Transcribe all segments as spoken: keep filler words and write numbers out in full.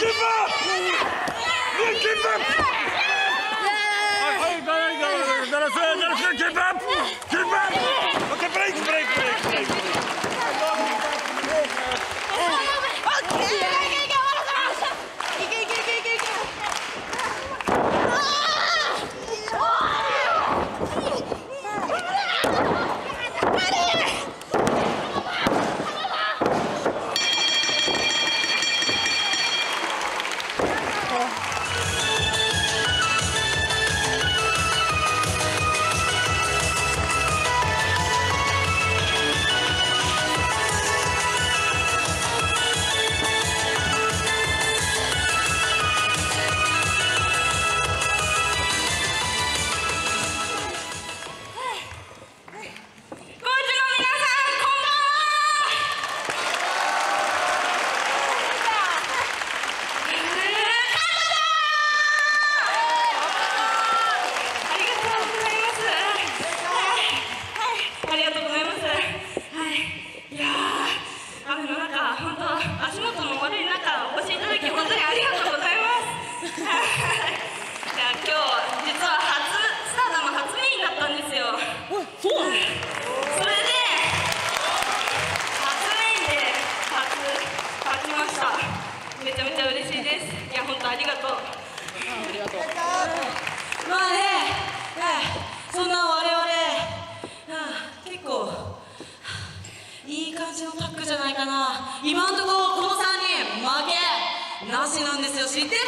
今のところこのさんにん負けなしなんですよ。知ってたみんな。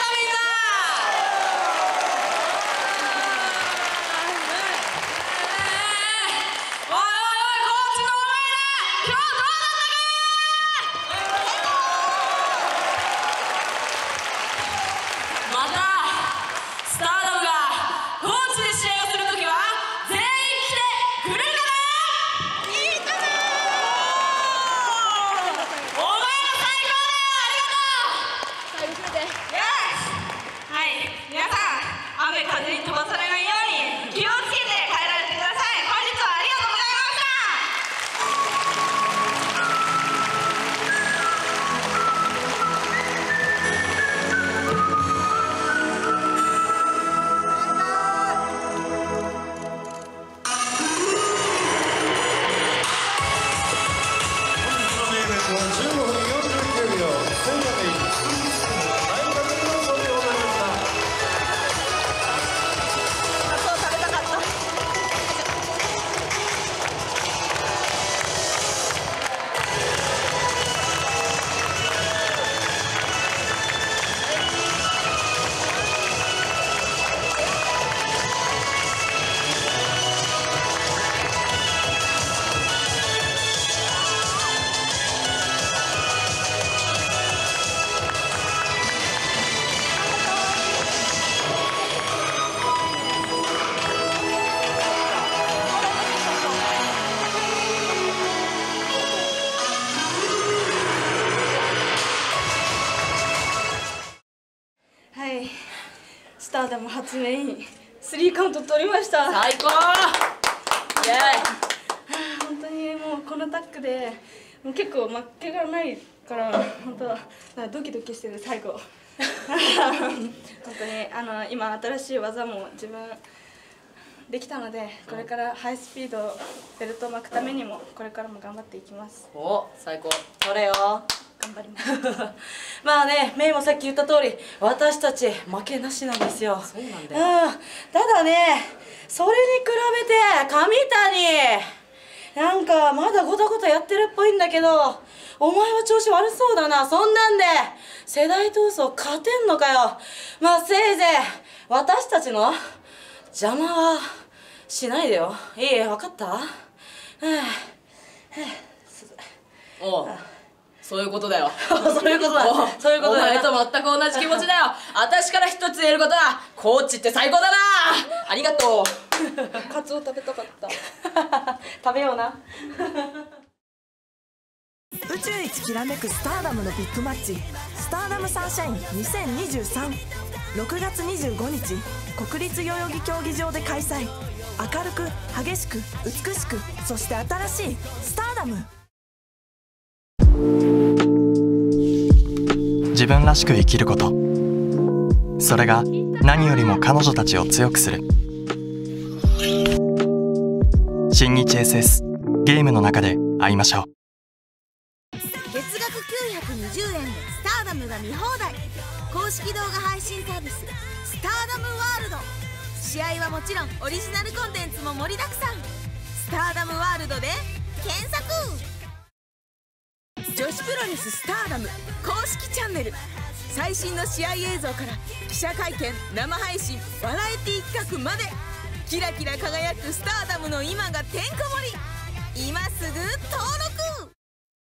おいおいおい、コーチのお前ら今日どうだったか。またスターダムがコーチで試合をするときは全員来てくれるかな。風に飛ばされないように気をつけて帰られてください。本日はありがとうございました本日のメインイベントはじゅうごふんよんじゅうきゅうびょう、仙台市大学の装備を行いました。 スターダム初メインスリーカウント取りました。 最高。イエーイ。 本当にもうこのタックでもう結構負けがないから本当なんかドキドキしてる最後。本当にあの今新しい技も自分できたので、これからハイスピードベルトを巻くためにもこれからも頑張っていきます。 お、最高。それよ。 頑張ります。 まあね、メイもさっき言った通り、私たち負けなしなんですよ。そうなんだよ。うん、ただね、それに比べて上谷なんかまだごたごたやってるっぽいんだけど、お前は調子悪そうだな。そんなんで世代闘争勝てんのかよ。まあせいぜい私たちの邪魔はしないでよ。いい、分かった？はぁ、はぁ、おう、そういうことだよ。そういうことだ。そういうことだ。お前と全く同じ気持ちだよ。私から一つ言えることは、コーチって最高だな。ありがとう。 カツオ食べたかった。 食べような。 宇宙一きらめくスターダムのビッグマッチ、スターダムサンシャインにせんにじゅうさん。ろくがつにじゅうごにち、国立代々木競技場で開催。明るく激しく美しく、そして新しいスターダム。 自分らしく生きること、それが何よりも彼女たちを強くする。新日 エスエス ゲームの中で会いましょう。 月額きゅうひゃくにじゅうえんでスターダムが見放題。公式動画配信サービススターダムワールド。試合はもちろんオリジナルコンテンツも盛りだくさん。スターダムワールドで検索。女子プロレススターダム公式チャンネル、最新の試合映像から記者会見、生配信、バラエティ企画まで、キラキラ輝くスターダムの今がてんこ盛り。今すぐ登録。